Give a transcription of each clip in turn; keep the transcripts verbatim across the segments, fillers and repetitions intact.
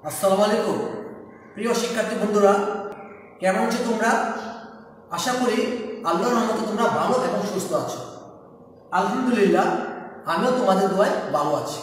আসসালামু আলাইকুম প্রিয় শিক্ষার্থী বন্ধুরা, কেমন আছো তোমরা? আশা করি আল্লাহর রহমতে তোমরা ভালো এবং সুস্থ আছো। আলহামদুলিল্লাহ, আমিও তোমাদের দোয়ায় ভালো আছি।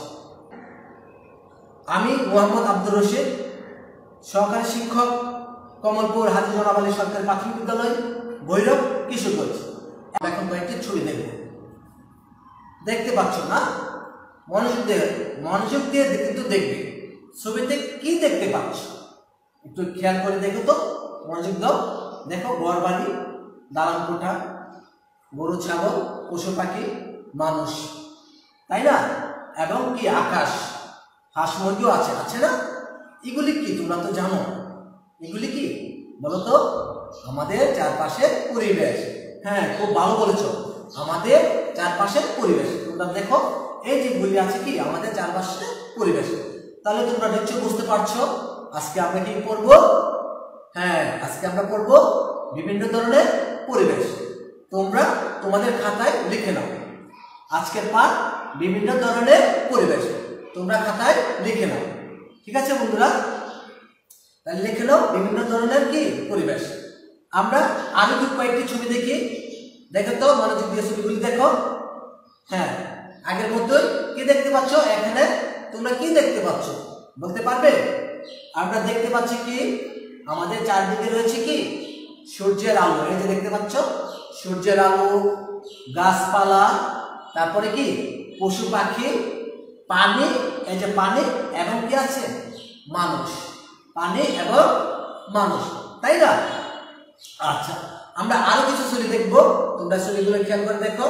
আমি মোহাম্মদ আব্দুর রশিদ, সহকারী শিক্ষক, কমলপুর হাজী জনাব আলী সরকারি প্রাথমিক বিদ্যালয়, ভৈরব, কিশোরগঞ্জ। এখন কয়েকটি ছবি দেখব। দেখতে পাচ্ছ না? মনোযোগ দিয়ে মনোযোগ দিয়ে কিন্তু দেখবে ছবিতে কি দেখতে পাচ্ছ, একটু খেয়াল করে দেখো তো, মনোযোগ দাও। দেখো, ঘর বাড়ি, দালান কোঠা, গরু ছাগল, পশু পাখি, মানুষ, তাই না? এবং কি আকাশ, হাঁস মুরগিও আছে, আছে না? এগুলি কি তোমরা তো জানো? এগুলি কি বলো তো? আমাদের চারপাশের পরিবেশ। হ্যাঁ, খুব ভালো বলেছ, আমাদের চারপাশের পরিবেশ। তোমরা দেখো, এই যেগুলি আছে কি আমাদের চারপাশের পরিবেশ। তাহলে তোমরা নিশ্চয়ই বুঝতে পারছো আজকে আমরা কি পড়বো। হ্যাঁ, আজকে আমরা পড়বো বিভিন্ন ধরনের পরিবেশ। তোমরা তোমাদের খাতায় লিখে নাও আজকের পাঠ বিভিন্ন ধরনের পরিবেশ। তোমরা খাতায় লিখে নাও, ঠিক আছে বন্ধুরা? তাহলে লিখে নাও বিভিন্ন ধরনের কি পরিবেশ। আমরা আরো কয়েকটি ছবি দেখি। দেখো তো, মনোযোগ দিয়ে ছবিগুলি দেখো। হ্যাঁ, আগের মতোই কি দেখতে পাচ্ছ? এখানে তোমরা কি দেখতে পাচ্ছ বলতে পারবে? আমরা দেখতে পাচ্ছি কি আমাদের চারদিকে রয়েছে কি সূর্যের আলো। এই যে দেখতে পাচ্ছ সূর্যের আলো, গাছপালা, তারপরে কি পশু পাখি, পানি, এই যে পানি, এবং কি আছে মানুষ। পানি এবং মানুষ, তাই না? আচ্ছা, আমরা আরো কিছু ছবি দেখবো। তোমরা ছবিগুলো খেয়াল করে দেখো।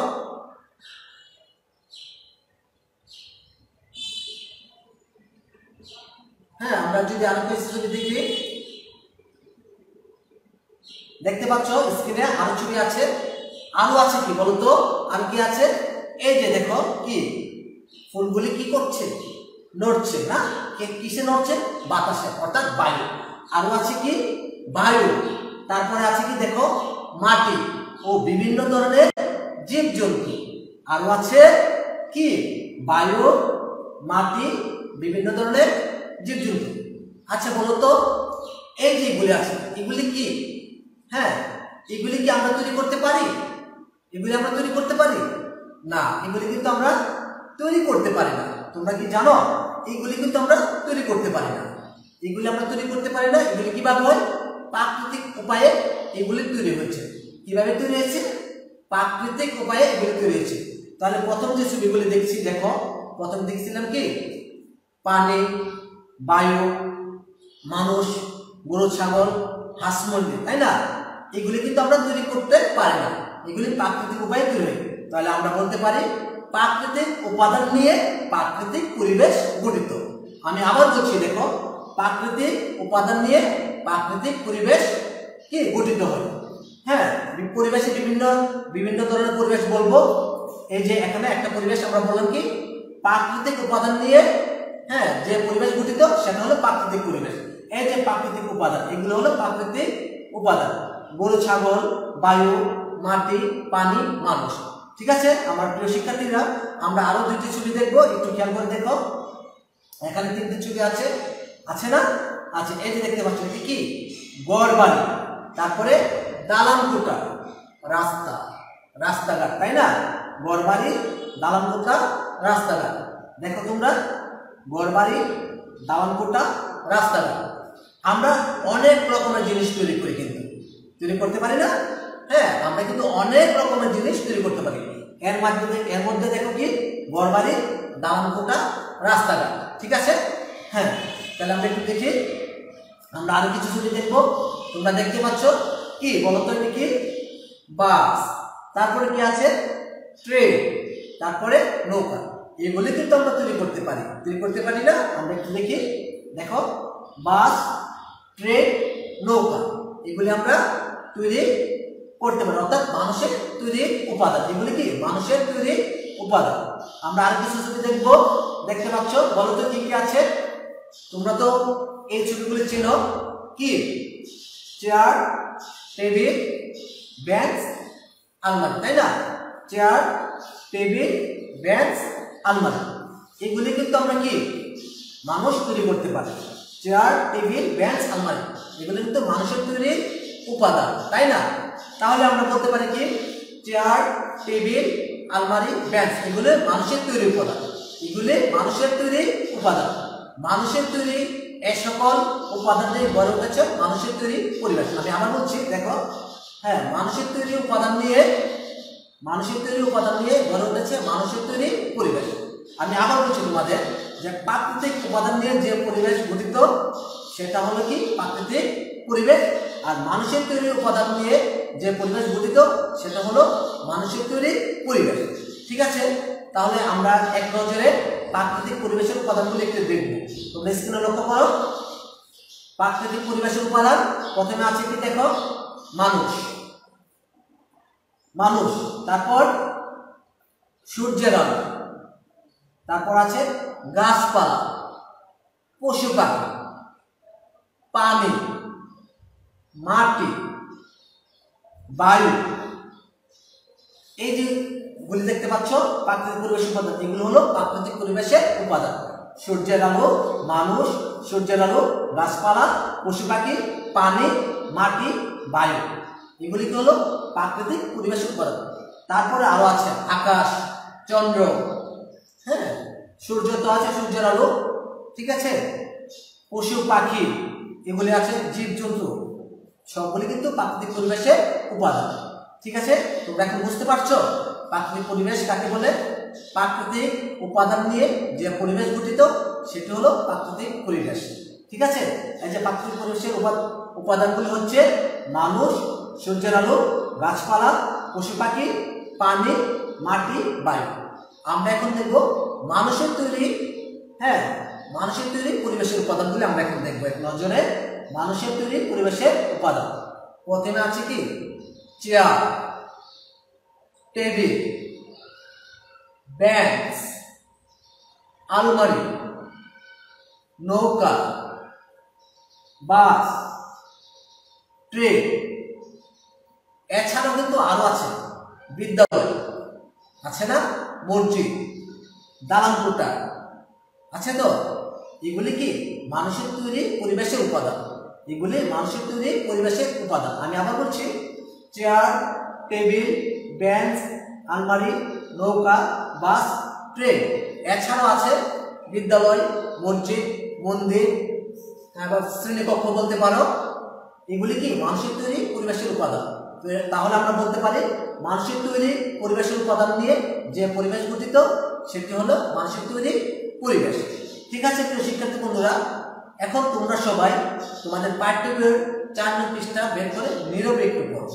হ্যাঁ, আমরা যদি আরো কিছু ছবি দেখি, দেখতে পাচ্ছ স্ক্রিনে আরো ছবি আছে। আরো আছে কি বলতো? আর কি আছে? এই যে দেখো, কি ফুলগুলি কি করছে? নড়ছে না? কিসে নড়ছে? বাতাসে, অর্থাৎ বায়ু। আরো আছে কি বায়ু। তারপরে আছে কি দেখো মাটি ও বিভিন্ন ধরনের জীবজন্তু। আরো আছে কি বায়ু, মাটি, বিভিন্ন ধরনের জীবজন্তু। আচ্ছা বলো তো, এই যেগুলি আছে এগুলি কি? হ্যাঁ, এগুলি কি আমরা তৈরি করতে পারি? এগুলি আমরা তৈরি করতে পারি না, এগুলি কিন্তু আমরা তৈরি করতে পারি না। তোমরা কি জানো? এইগুলি কিন্তু আমরা তৈরি করতে পারি না। এগুলি আমরা তৈরি করতে পারি না। এগুলি কিভাবে হয়? প্রাকৃতিক উপায়ে এগুলি তৈরি হয়েছে। কিভাবে তৈরি হয়েছে? প্রাকৃতিক উপায়ে এগুলি তৈরি হয়েছে। তাহলে প্রথম যে ছবিগুলি দেখছি, দেখো, প্রথম দেখছিলাম কি পানি, বায়ু, মানুষ, গরু ছাগল, হাঁস মুরগি, তাই না? এগুলি কিন্তু আমরা তৈরি করতে পারি না, এগুলি প্রাকৃতিক উপায়ে তৈরি হয়। তাহলে আমরা বলতে পারি প্রাকৃতিক উপাদান নিয়ে প্রাকৃতিক পরিবেশ গঠিত। আমি আবার বলছি, দেখো, প্রাকৃতিক উপাদান নিয়ে প্রাকৃতিক পরিবেশ কি গঠিত হয়। হ্যাঁ, পরিবেশে বিভিন্ন বিভিন্ন ধরনের পরিবেশ বলবো। এই যে এখানে একটা পরিবেশ আমরা বললাম কি প্রাকৃতিক উপাদান নিয়ে, হ্যাঁ, যে পরিবেশ গঠিত সেটা হলো প্রাকৃতিক পরিবেশ। এই যে প্রাকৃতিক উপাদান, এগুলো হলো প্রাকৃতিক উপাদান। গরু ছাগল, বায়ু, মাটি, পানি, মানুষ। ঠিক আছে আমার প্রিয় শিক্ষার্থীরা, আমরা আরো দুইটি ছবি দেখবো। একটু খেয়াল করে দেখো। এখানে তিনটি ছবি আছে, আছে না? আচ্ছা, এই যে দেখতে পাচ্ছ এটি কি ঘর বাড়ি, তারপরে দালান কোঠা, রাস্তা, রাস্তাঘাট, তাই না? ঘর বাড়ি, দালান কোঠা, রাস্তাঘাট। দেখো তোমরা, ঘর বাড়ি, দালান কোঠা, রাস্তাঘাট। আমরা অনেক রকমের জিনিস তৈরি করি, কিন্তু তৈরি করতে পারি না? হ্যাঁ, আমরা কিন্তু অনেক রকমের জিনিস তৈরি করতে পারি। এর মাধ্যমে এর মধ্যে দেখো কি ঘর বাড়ি, দালান কোঠা, রাস্তাঘাট। ঠিক আছে? হ্যাঁ, তাহলে আমরা একটু দেখি। আমরা আরো কিছু ছবি দেখবো। তোমরা দেখতে পাচ্ছ কি বলতো? এটি কি বাস, তারপরে কি আছে ট্রেন, তারপরে নৌকা। এগুলি কিন্তু আমরা তৈরি করতে পারি, তৈরি করতে পারি না? আমরা একটু দেখি। দেখো, বাস, ট্রেন, নৌকা, এগুলি আমরা তৈরি করতে পারি, অর্থাৎ মানুষের তৈরি উপাদান। এগুলি কি মানুষের তৈরি উপাদান। আমরা আর কিছু ছবি দেখবো। দেখতে পাচ্ছ, বলো তো কি কি আছে? তোমরা তো এই ছবিগুলি চিনো কি চেয়ার, টেবিল, বেঞ্চ, আলমারি, তাই না? চেয়ার, টেবিল, বেঞ্চ, আলমারি, এগুলি কিন্তু আমরা কি মানুষ তৈরি করতে পারি। চেয়ার, টেবিল, বেঞ্চ, আলমারি এগুলো কিন্তু মানুষের তৈরি উপাদান, তাই না? তাহলে আমরা বলতে পারি কি চেয়ার, টেবিল, আলমারি, বেঞ্চ এগুলো মানুষের তৈরি উপাদান। এগুলি মানুষের তৈরি উপাদান। মানুষের তৈরি এই সকল উপাদান দিয়ে গড়ে উঠেছে মানুষের তৈরি পরিবেশ। আমি আবার বলছি, দেখো, হ্যাঁ, মানুষের তৈরি উপাদান নিয়ে মানুষের তৈরি উপাদান নিয়ে গড়ে উঠেছে মানুষের তৈরি পরিবেশ। আমি আবার বলছি তোমাদের যে প্রাকৃতিক উপাদান নিয়ে যে পরিবেশ গঠিত সেটা হলো কি প্রাকৃতিক পরিবেশ, আর মানুষের তৈরি উপাদান নিয়ে যে পরিবেশ গঠিত সেটা হলো মানুষের তৈরি পরিবেশ। ঠিক আছে, তাহলে আমরা এক নজরে প্রাকৃতিক পরিবেশের উপাদানগুলো একটু দেখব। তোমরা স্ক্রিনে লক্ষ্য করো, প্রাকৃতিক পরিবেশের উপাদান প্রথমে আছে কি দেখো, মানুষ মানুষ তারপর সূর্যের আলো, তারপর আছে গাছপালা, পশু পাখি, পানি, মাটি, বায়ু। এই যে গুলি দেখতে পাচ্ছ প্রাকৃতিক পরিবেশের উপাদান, এগুলো হলো প্রাকৃতিক পরিবেশের উপাদান। সূর্যের আলো, মানুষ, সূর্যের আলো, গাছপালা, পশু পাখি, পানি, মাটি, বায়ু এগুলি হলো প্রাকৃতিক পরিবেশের উপাদান। তারপরে আরো আছে আকাশ, চন্দ্র, হ্যাঁ, সূর্য তো আছে, সূর্যের আলো, ঠিক আছে, পশু পাখি এগুলি আছে, জীবজন্তু সবগুলি কিন্তু প্রাকৃতিক পরিবেশের উপাদান। ঠিক আছে, তোমরা এখন বুঝতে পারছো প্রাকৃতিক পরিবেশ কাকে বলে? প্রাকৃতিক উপাদান নিয়ে যে পরিবেশ গঠিত সেটি হলো প্রাকৃতিক পরিবেশ। ঠিক আছে, এই যে প্রাকৃতিক পরিবেশের উপাদানগুলি হচ্ছে মানুষ, সূর্যের আলো, গাছপালা, পশু পাখি, পানি, মাটি, বায়ু। আমরা এখন দেখব মানুষের তৈরি, হ্যাঁ, মানুষের তৈরি পরিবেশের উপাদানগুলি আমরা এখন দেখবো এক নজরে। মানুষের তৈরি পরিবেশের উপাদান প্রথমে আছে কি চেয়ার, টেবিল, বেঞ্চ, আলমারি, নৌকা, বাস, ট্রেন। এছাড়াও কিন্তু আরো আছে বিদ্যালয় আছে না, মসজিদ, দালান কোঠা আছে। তো এগুলি কি মানুষের তৈরি পরিবেশের উপাদান, এগুলি মানুষের তৈরি পরিবেশের উপাদান। আমি আবার বলছি চেয়ার, টেবিল, বেঞ্চ, আলমারি, নৌকা, বাস, ট্রেন। এছাড়াও আছে বিদ্যালয়, মসজিদ, মন্দির বা শ্রেণীকক্ষ বলতে পারো। এগুলি কি মানুষের তৈরি পরিবেশের উপাদান। তাহলে আমরা বলতে পারি মানুষের তৈরি পরিবেশের উপাদান নিয়ে যে পরিবেশ গঠিত সেটি হলো মানুষের তৈরি পরিবেশ। ঠিক আছে প্রিয় শিক্ষার্থী বন্ধুরা, এখন তোমরা সবাই তোমাদের পাঠ্য বইয়ের চার নং পৃষ্ঠা বের করে নীরবে একটু পড়ো।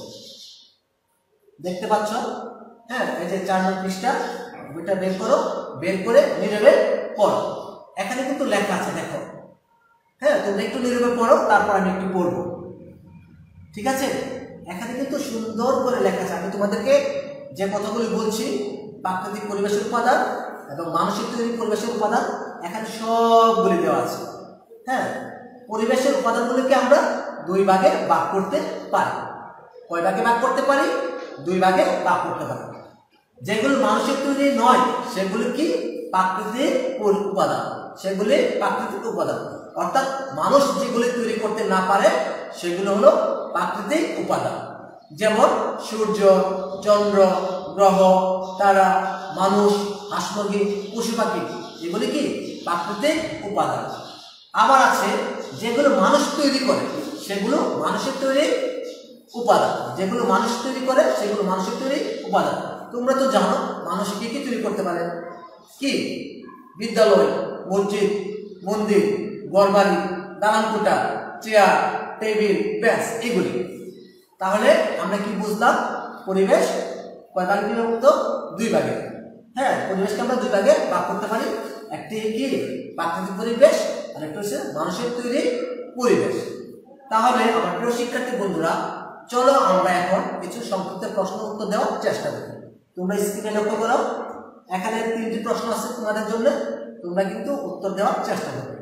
দেখতে পাচ্ছ, হ্যাঁ, এই যে চার নং পৃষ্ঠা, বইটা বের করো, বের করে নীরবে পড়ো। এখানে কিন্তু লেখা আছে, দেখো, হ্যাঁ, তোমরা একটু নীরবে পড়ো, তারপর আমি একটু পড়বো। ঠিক আছে, এখানে কিন্তু সুন্দর করে লেখা আছে। আমি তোমাদেরকে যে কথাগুলি বলছি প্রাকৃতিক পরিবেশের উপাদান এবং মানুষের তৈরি পরিবেশের উপাদান এখানে সবগুলি দেওয়া আছে। হ্যাঁ, পরিবেশের উপাদানগুলিকে আমরা দুই ভাগে ভাগ করতে পারি। কয় ভাগে ভাগ করতে পারি? দুই ভাগে ভাগ করতে পারি। যেগুলো মানুষের তৈরি নয় সেগুলি কি প্রাকৃতিক উপাদান, সেগুলি প্রাকৃতিক উপাদান, অর্থাৎ মানুষ যেগুলি তৈরি করতে না পারে সেগুলো হলো প্রাকৃতিক উপাদান। যেমন সূর্য, চন্দ্র, গ্রহ, তারা, মানুষ, হাঁস মুরগি, পশু পাখি এগুলি কি প্রাকৃতিক উপাদান। আবার আছে যেগুলো মানুষ তৈরি করে সেগুলো মানুষের তৈরি উপাদান, যেগুলো মানুষ তৈরি করে সেগুলো মানুষের তৈরি উপাদান। তোমরা তো জানো মানুষ কি কি তৈরি করতে পারে, কি বিদ্যালয়, মসজিদ, মন্দির, ঘরবাড়ি, দালান কোঠা, চেয়ার, টেবিল, বেঞ্চ এগুলি। তাহলে আমরা কি বুঝলাম? পরিবেশ কয় ভাগে বিভক্ত? দুই ভাগে। হ্যাঁ, পরিবেশকে আমরা দুই ভাগে ভাগ করতে পারি। একটি কি প্রাকৃতিক পরিবেশ আর একটা হচ্ছে মানুষের তৈরি পরিবেশ। তাহলে আমার প্রিয় শিক্ষার্থী বন্ধুরা, চলো আমরা এখন কিছু সংক্ষিপ্ত প্রশ্ন উত্তর দেওয়ার চেষ্টা করি। তোমরা স্ক্রিনে লক্ষ্য করো, এখানে তিনটি প্রশ্ন আছে তোমাদের জন্য, তোমরা কিন্তু উত্তর দেওয়ার চেষ্টা করবে।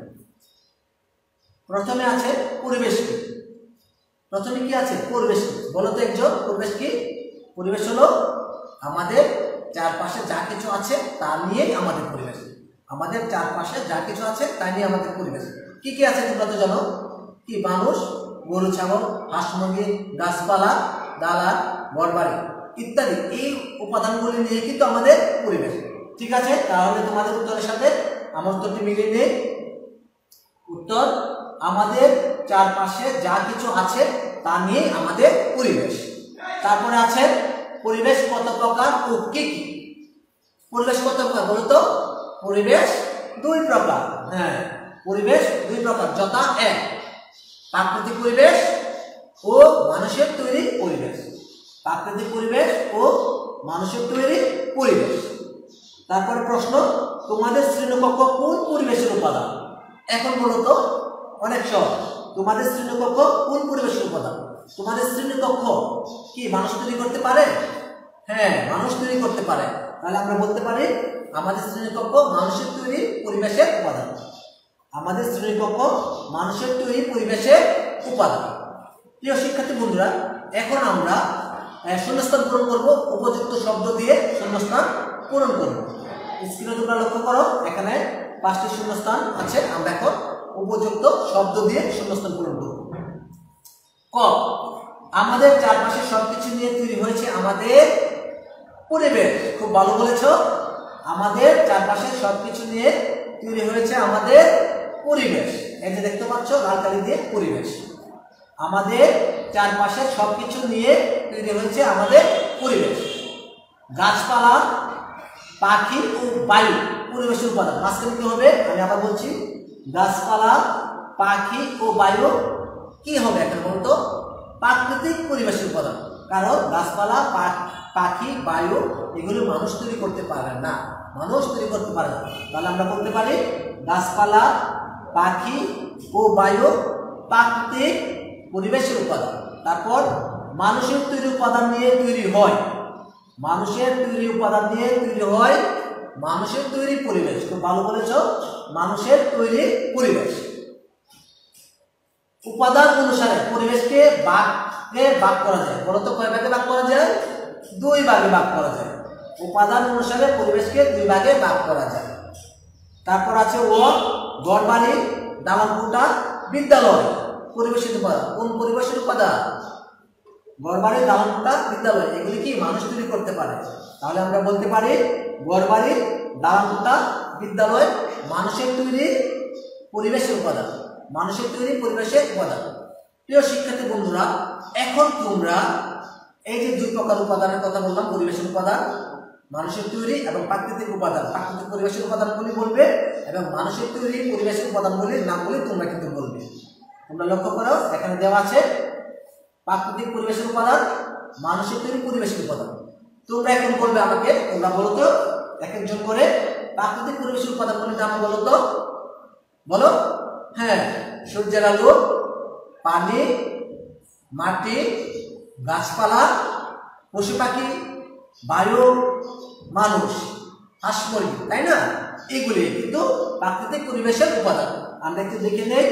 প্রথমে আছে পরিবেশ কি? প্রথমে কি আছে? পরিবেশ কি বলো তো একজন? পরিবেশ কি? পরিবেশ হলো আমাদের চারপাশে যা কিছু আছে তা নিয়েই আমাদের পরিবেশ। আমাদের চারপাশে যা কিছু আছে তাই নিয়ে আমাদের পরিবেশ। কি কি আছে তোমরা তো জানো, কি মানুষ, গরু ছাগল, হাঁস মুরগি, গাছপালা, দালান, ঘরবাড়ি ইত্যাদি, এই উপাদানগুলি নিয়ে কিন্তু আমাদের পরিবেশ। ঠিক আছে, তাহলে তোমাদের উত্তরের সাথে আমার উত্তরটি মিলিয়ে নেই। উত্তর আমাদের চারপাশে যা কিছু আছে তা নিয়ে আমাদের পরিবেশ। তারপরে আছে পরিবেশ কত প্রকার ও কি কি। পরিবেশ কত প্রকার বলো তো? পরিবেশ দুই প্রকার। হ্যাঁ, পরিবেশ দুই প্রকার, যথা এক প্রাকৃতিক পরিবেশ ও মানুষের তৈরি পরিবেশ। প্রাকৃতিক পরিবেশ ও মানুষের তৈরি পরিবেশ। তারপরে প্রশ্ন, তোমাদের শ্রেণীকক্ষ কোন পরিবেশের উপাদান? এখন বলো তো, অনেক সহজ। তোমাদের শ্রেণীকক্ষ কোন পরিবেশের উপাদান? তোমাদের শ্রেণীকক্ষ কি মানুষ তৈরি করতে পারে? হ্যাঁ, মানুষ তৈরি করতে পারে। তাহলে আমরা বলতে পারি আমাদের শ্রেণীকক্ষ মানুষের তৈরি পরিবেশের উপাদান। আমাদের শ্রেণীকক্ষ মানুষের তৈরি পরিবেশের উপাদান। প্রিয় শিক্ষার্থী বন্ধুরা, এখন আমরা শূন্যস্থান পূরণ করব। উপযুক্ত শব্দ দিয়ে শূন্যস্থান পূরণ করব। স্ক্রিনে তোমরা লক্ষ্য করো, এখানে পাঁচটি শূন্যস্থান আছে। আমরা এখন উপযুক্ত শব্দ দিয়ে শূন্যস্থান পূরণ করব। ক, আমাদের চারপাশে সবকিছু নিয়ে তৈরি হয়েছে আমাদের পরিবেশ। খুব ভালো বলেছ, আমাদের চারপাশে সবকিছু নিয়ে তৈরি হয়েছে আমাদের পরিবেশ। এই যে দেখতে পাচ্ছ লাল কালি দিয়ে পরিবেশ। আমাদের চারপাশে সবকিছু নিয়ে তৈরি হয়েছে আমাদের পরিবেশ। গাছপালা, পাখি ও বায়ু পরিবেশের উপাদান। মাঝখানে কি হবে আমি আবার বলছি, গাছপালা, পাখি ও বায়ু কি হবে এখানে বলতো? প্রাকৃতিক পরিবেশের উপাদান। কারণ গাছপালা, পাখি, বায়ু এগুলো মানুষ তৈরি করতে পারে না, মানুষ তৈরি করতে পারে না। তাহলে আমরা বলতে পারি গাছপালা, পাখি ও বায়ু প্রাকৃতিক পরিবেশের উপাদান। তারপর মানুষের তৈরি উপাদান নিয়ে তৈরি হয়, মানুষের তৈরি উপাদান নিয়ে তৈরি হয় মানুষের তৈরি পরিবেশ। খুব ভালো বলেছ, মানুষের তৈরি পরিবেশ। উপাদান অনুসারে পরিবেশকে ভাগে ভাগ করা যায়। বলতো কয় ভাগে ভাগ করা যায়? দুই ভাগে ভাগ করা যায়। উপাদান অনুসারে পরিবেশকে দুই ভাগে ভাগ করা যায়। তারপর আছে ও, ঘরবাড়ি, দালানকোঠা, বিদ্যালয় পরিবেশের উপাদান। কোন পরিবেশের উপাদান? ঘরবাড়ি, দালানকোঠা, বিদ্যালয় এগুলি কি মানুষ তৈরি করতে পারে। তাহলে আমরা বলতে পারি ঘরবাড়ি, দালানকোঠা, বিদ্যালয় মানুষের তৈরি পরিবেশের উপাদান, মানুষের তৈরি পরিবেশের উপাদান। প্রিয় শিক্ষার্থী বন্ধুরা, এখন তোমরা এই যে দুই প্রকার উপাদানের কথা বললাম, পরিবেশের উপাদান, মানুষের তৈরি এবং প্রাকৃতিক উপাদান, প্রাকৃতিক পরিবেশের উপাদানগুলি বলবে এবং মানুষের তৈরি পরিবেশের উপাদানগুলির নামগুলি তোমরা কিন্তু বলবে। তোমরা লক্ষ্য করো, এখানে দেওয়া আছে প্রাকৃতিক পরিবেশের উপাদান, মানুষের তৈরি পরিবেশের উপাদান। তোমরা এখন বলবে আমাকে, তোমরা বলো তো এক একজন করে প্রাকৃতিক পরিবেশের উপাদানগুলির নাম বলো তো, বলো। হ্যাঁ, সূর্যের আলো, পানি, মাটি, গাছপালা, পশু পাখি, বায়ু, মানুষ, হাঁস মুরগি, তাই না? এইগুলি কিন্তু প্রাকৃতিক পরিবেশের উপাদান। আমরা একটু দেখে নেই।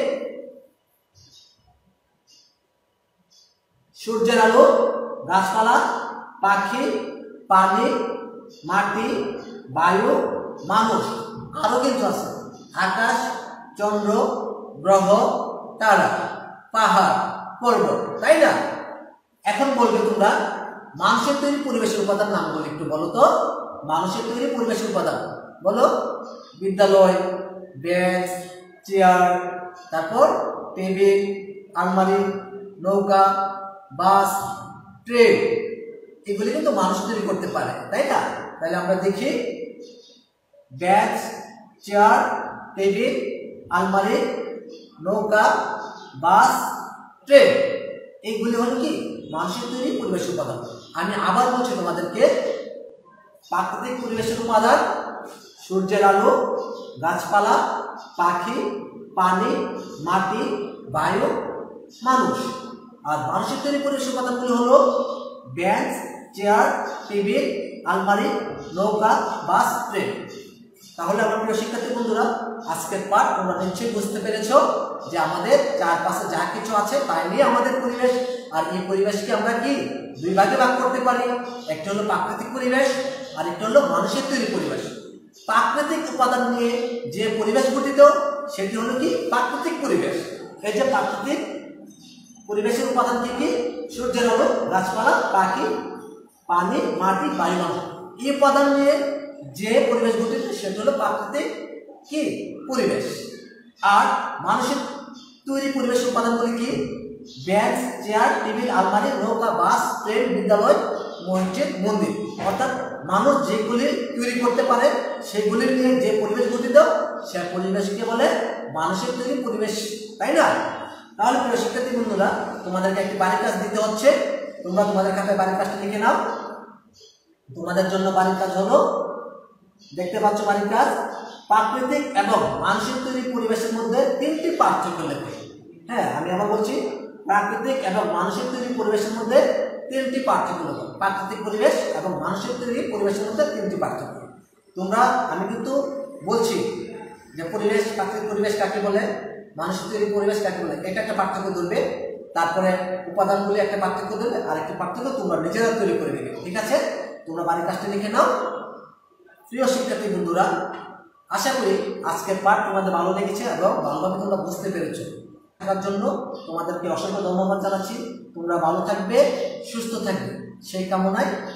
সূর্যের আলো, গাছপালা, পাখি, পানি, মাটি, বায়ু, মানুষ, আরো কিন্তু আছে আকাশ, চন্দ্র, গ্রহ, তারা, পাহাড়, পর্বত, তাই না? এখন বলবে তোমরা মানুষের তৈরি পরিবেশের উপাদান নামগুলো একটু বলো তো। মানুষের তৈরি পরিবেশের উপাদান বলো। বিদ্যালয়, বেঞ্চ, চেয়ার, তারপর টেবিল, আলমারি, নৌকা, বাস, ট্রেন এগুলি কিন্তু মানুষ তৈরি করতে পারে, তাই না? তাহলে আমরা দেখি বেঞ্চ, চেয়ার, টেবিল, আলমারি, নৌকা, বাস, ট্রেন এইগুলি হলো কি মানুষের তৈরি পরিবেশের উপাদান। আমি আবার বলছি তোমাদেরকে, প্রাকৃতিক পরিবেশের উপাদান সূর্যের আলো, গাছপালা, পাখি, পানি, মাটি, বায়ু, মানুষ। আর মানুষের তৈরি পরিবেশের উপাদানগুলো হলো বেঞ্চ, চেয়ার, টেবিল, আলমারি, নৌকা, বাস, ট্রেন। তাহলে আমার প্রিয় শিক্ষার্থী বন্ধুরা, আজকের পাঠ তোমরা নিশ্চয়ই বুঝতে পেরেছো যে আমাদের চারপাশে যা কিছু আছে তাই নিয়ে আমাদের পরিবেশ। আর এই পরিবেশকে আমরা কি দুই ভাগে ভাগ করতে পারি, একটা হলো প্রাকৃতিক পরিবেশ আর একটা হলো মানুষের তৈরি পরিবেশ। প্রাকৃতিক উপাদান নিয়ে যে পরিবেশ গঠিত সেটি হলো কি প্রাকৃতিক পরিবেশ। এই যে প্রাকৃতিক পরিবেশের উপাদান কি কি? সূর্যের আলো, গাছপালা, পাখি, পানি, মাটি, বায়ুমণ্ডল। এই উপাদান নিয়ে যে পরিবেশ গঠিত সেটা হলো প্রাকৃতিক কি পরিবেশ। আর মানুষের তৈরি পরিবেশের উপাদানগুলি কি? বেঞ্চ, চেয়ার, টেবিল, আলমারি, নৌকা, বাস, ট্রেন, বিদ্যালয়, মসজিদ, মন্দির। অর্থাৎ মানুষ যেগুলি তৈরি করতে পারে সেগুলি নিয়ে যে পরিবেশ গঠিত সে পরিবেশকে বলে মানুষের তৈরি পরিবেশ, তাই না? তাহলে প্রিয় শিক্ষার্থী বন্ধুরা, তোমাদেরকে একটি বাড়ির কাজ দিতে হচ্ছে। তোমরা তোমাদের খাতায় বাড়ির কাজটা লিখে নাও। তোমাদের জন্য বাড়ির কাজ হলো, দেখতে পাচ্ছ বাড়ির কাজ, প্রাকৃতিক এবং মানুষের তৈরি পরিবেশের মধ্যে তিনটি পার্থক্য লেখো। হ্যাঁ, আমি আবার বলছি, প্রাকৃতিক এবং মানুষের তৈরি পরিবেশের মধ্যে তিনটি পার্থক্য লেখো। প্রাকৃতিক পরিবেশ এবং মানুষের তৈরি পরিবেশের মধ্যে তিনটি পার্থক্য। তোমরা, আমি কিন্তু বলছি যে পরিবেশ, প্রাকৃতিক পরিবেশ কাকে বলে, মানুষের তৈরি পরিবেশ কাকে বলে, এটা একটা পার্থক্য ধরবে। তারপরে উপাদানগুলি একটা পার্থক্য দেবে, আর একটা পার্থক্য তোমরা নিজেরা তৈরি করে দেবে। ঠিক আছে? তোমরা বাড়ির কাজটা লিখে নাও। প্রিয় শিক্ষার্থী বন্ধুরা, আশা করি আজকের পাঠ তোমাদের ভালো লেগেছে এবং ভালোভাবে তোমরা বুঝতে পেরেছো। থাকার জন্য তোমাদেরকে অসংখ্য ধন্যবাদ জানাচ্ছি। তোমরা ভালো থাকবে, সুস্থ থাকবে, সেই কামনায়